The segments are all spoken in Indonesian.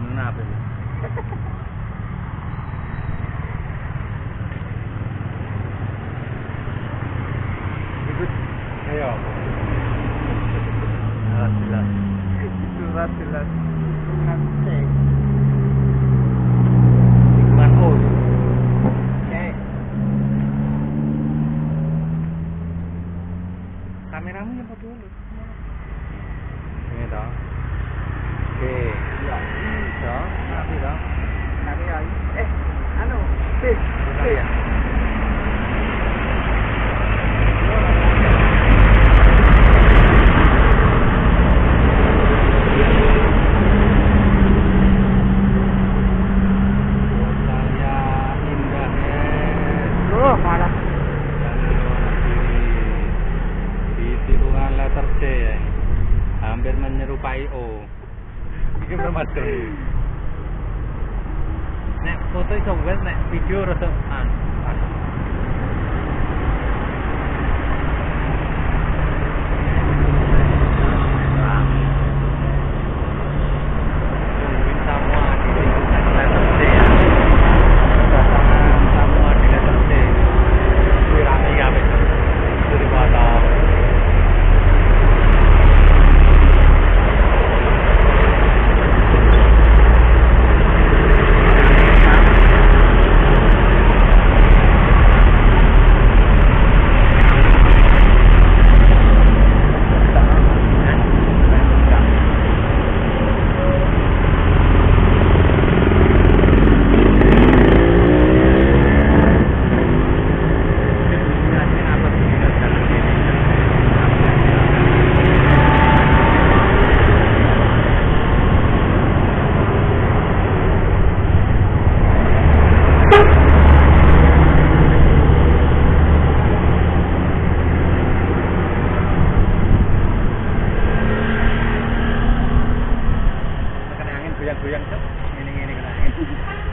Ramena apa ini? Ikut ayo. Jelas. Jelas. Nanti. Iklan O. Oke. Kameramu nyemput dulu. Ini dong. Oke. Ya. Dong. Nanti dong. Nanti lagi. Anu. Ya. Hampir menyerupai O. Iki bermacam. Nek foto iso wes, nek video rada goyang-goyang cok, ini kena angin.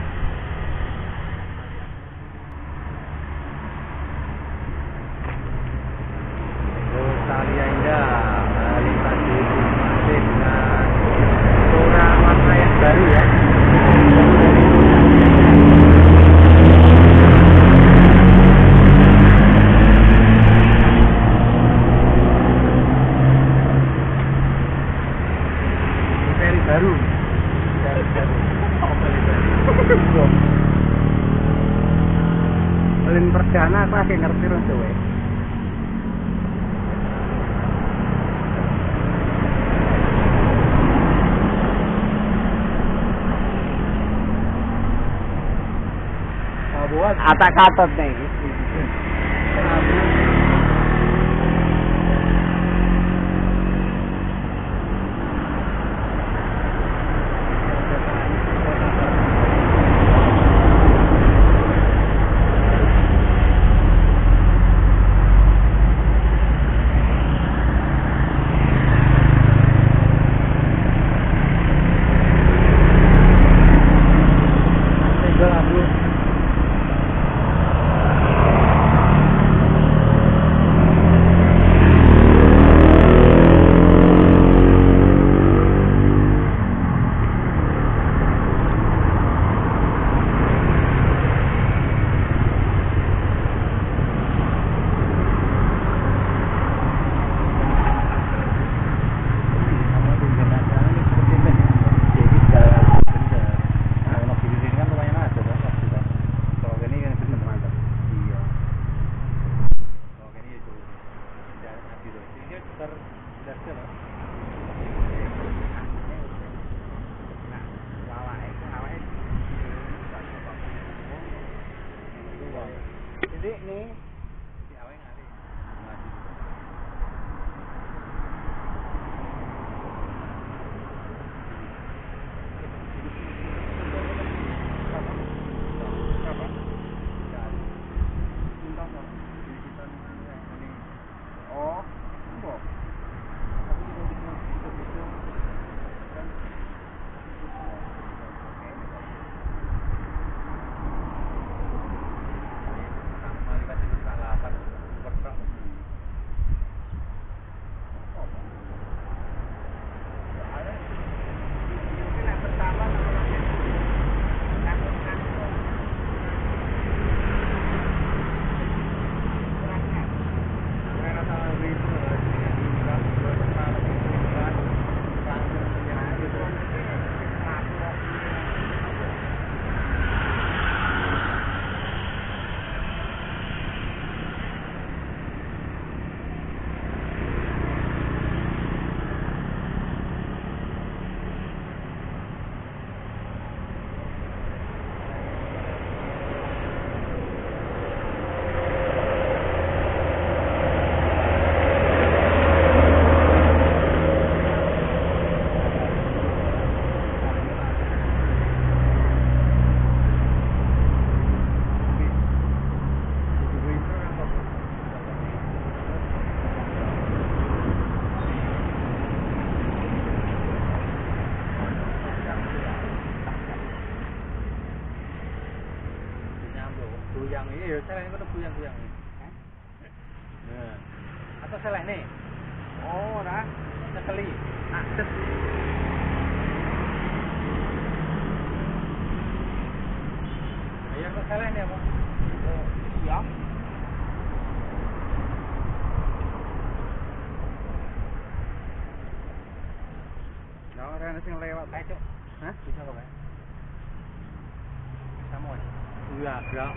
Rosalia Indah, melintasi masih dengan zona warna yang baru ya. Seri baru. Paling perdana aku lagi ngerti rong kowe. Atak katot nih. Jadi nih si awe ngali. Oh, enggak. buyang iki ya seleh kono buyang-buyang. Nah. Atau seleh nih? Oh, ora. Sekeli. Akses. Ayo kok seleh nih apa? Oh, iya. Ya ora ana sing lewat kae, Cuk. Hah? Bisa kok, Pak? Kamu aja. Iya, enggak.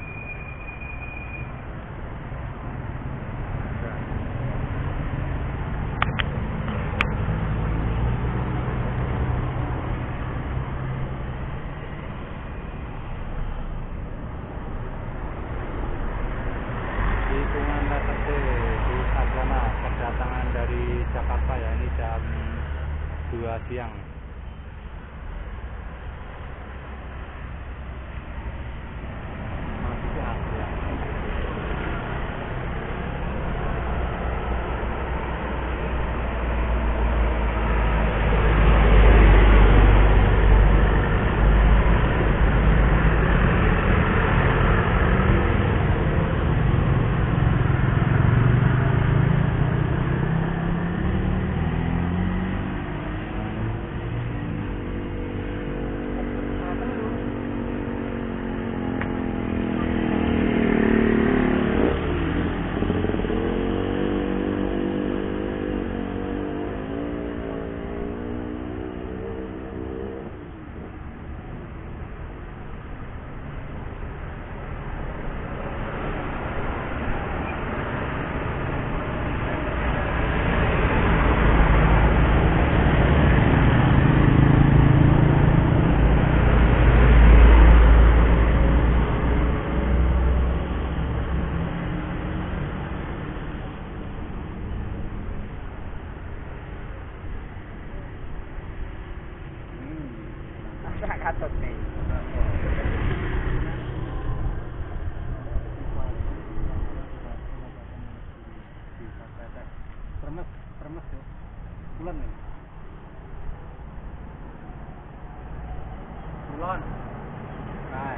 Hitungan TTC di Sarjana kedatangan dari Jakarta ya, ini jam 2 siang. Masih ya. Katut nih. Permes ya. Bulan nih. Bulan. Nah.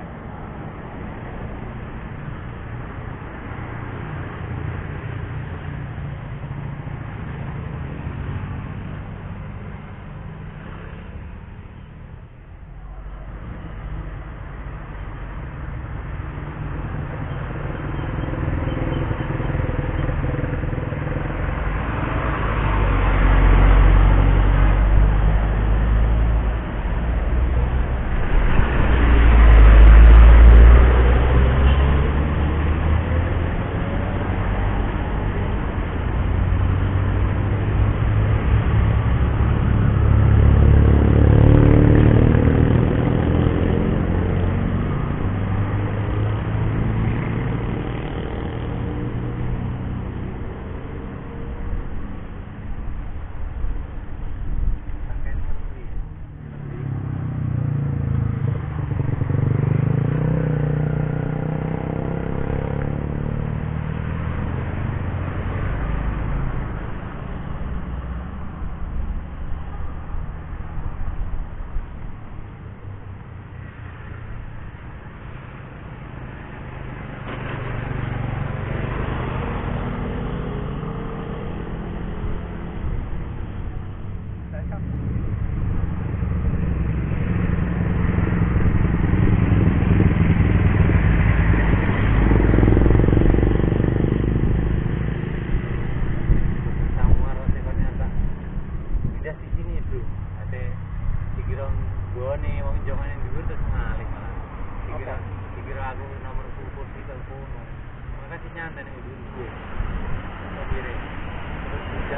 Dikira aku nomor kursi telepon. Makasih nyantai nih dulu. Kiri. Terus bisa.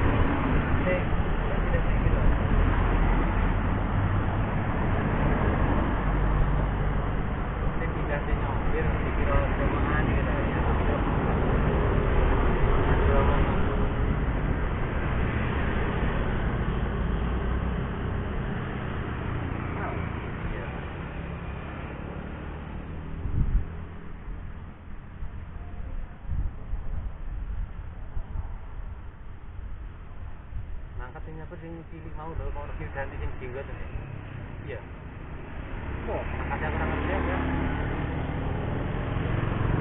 Tidak gitu. Ini tidak nyopir dikira rumahan gitu ya. Katanya apa sing cilik mau lho mau ganti sing jenggot ini. Iya. Oh, makasih aku ngerti ya.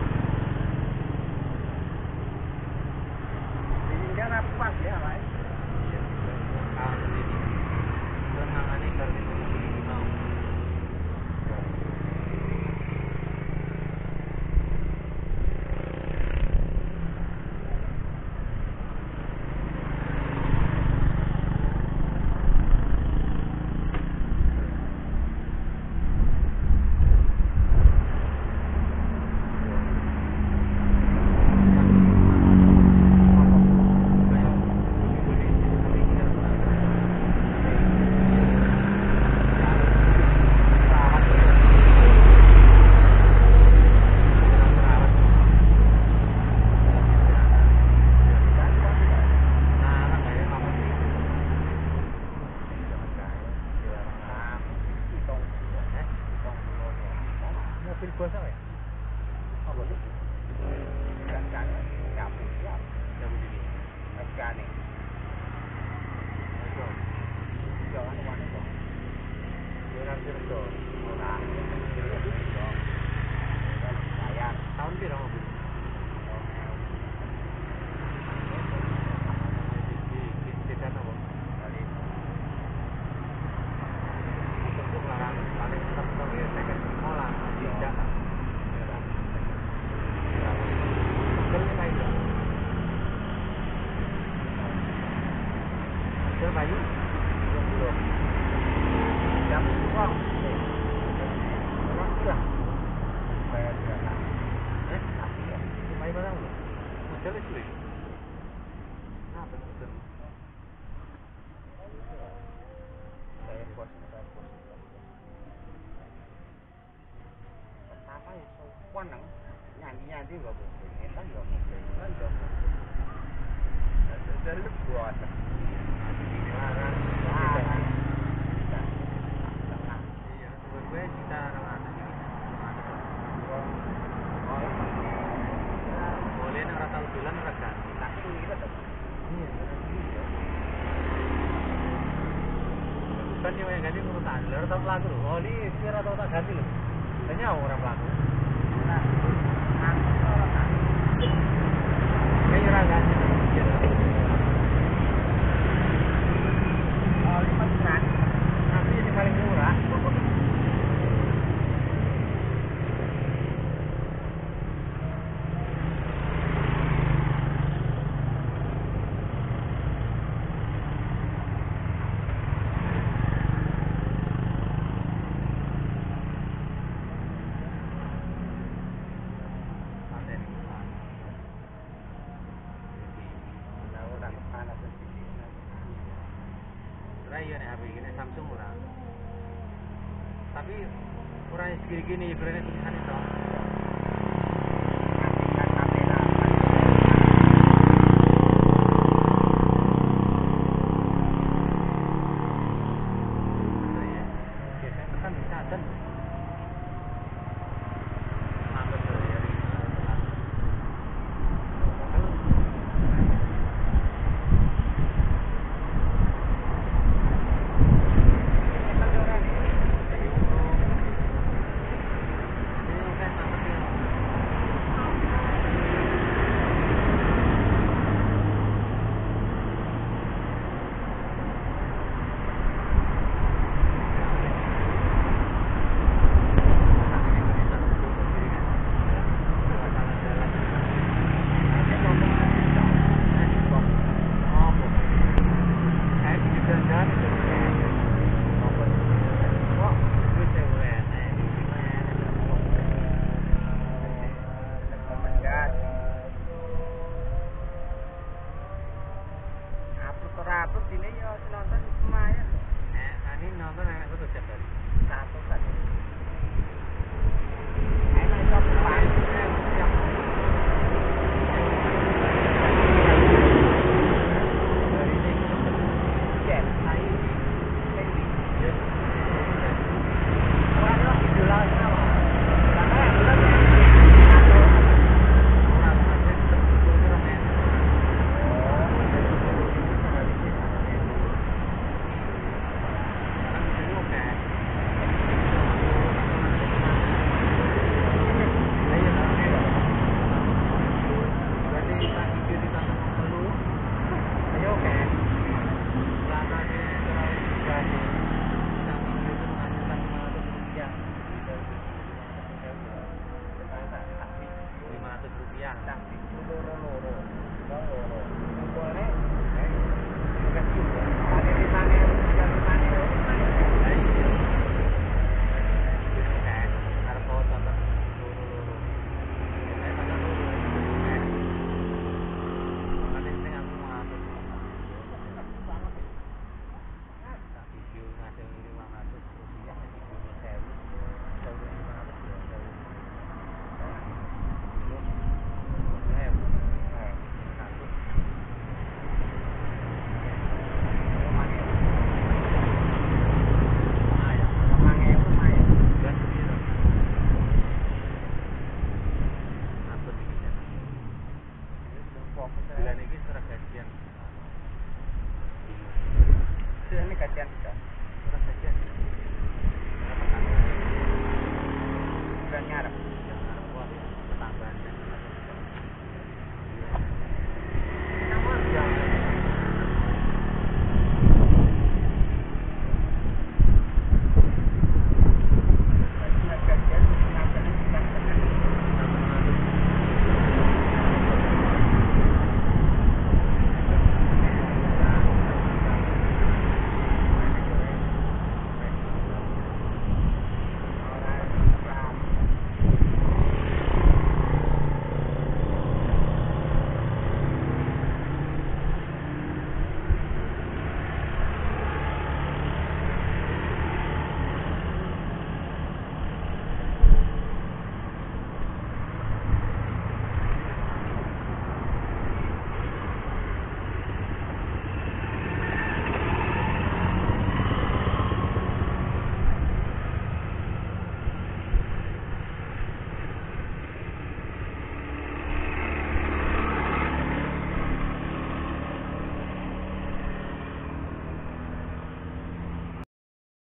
mobil bos apa ya? Apa itu? Kan nyambut ya. Cabut ini. Megane. Itu. Jangan mana kok. Jualan Cirdo. Ora. Bayar. Tahun berapa mobil? Sedan apa? Kali Untuk larang paling tertentu second mola tidak. Mobil kayak itu. Mobil bayu. belum. Jam uang. Orang sudah. Bayar berapa? Asli ya. Bayu barang lu. Mobil itu. Apa mobil? Bayar bos. Pertama ya sopan nang nyanyi gak boleh. Nyetan gak boleh. Kan gak boleh. Dari buat. Larang. Larang. Iya, buat gue kita orang atas ini. Boleh nang rata udulan ora ganti. Tak suwi tetep. Iya, bukan yang ganti urutan. Lalu tak pelaku loh. Oh, ini biar atau tak ganti loh. Tanya orang pelaku. Nah, orang kan. Kayaknya orang ganti. Oh, 5 juta. Tapi ini paling murah. Iya nih HP ini Samsung murah. Tapi murahnya segini-gini, brandnya tulisan itu. Biasanya tekan bisa dan